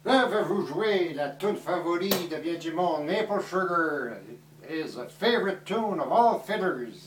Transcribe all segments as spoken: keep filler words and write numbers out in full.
Je vais vous jouer la tune favorite de bien du monde, Maple Sugar. It is a favorite tune of all fiddlers.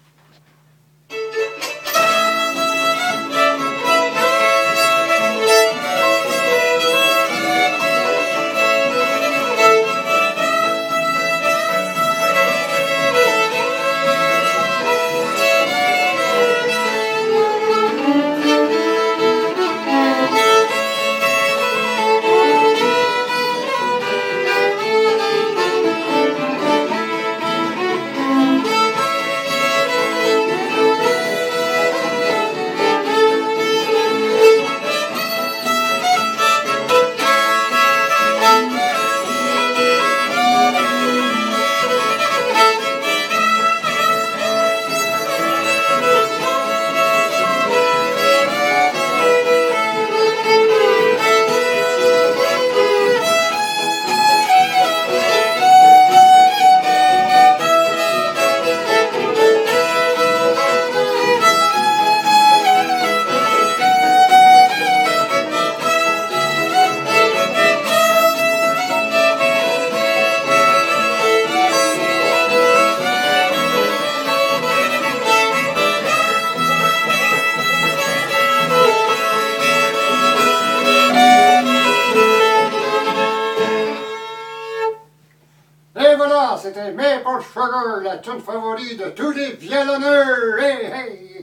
Et voilà, c'était Maple Sugar, la tune favorite de tous les violonneurs. Hey, hey!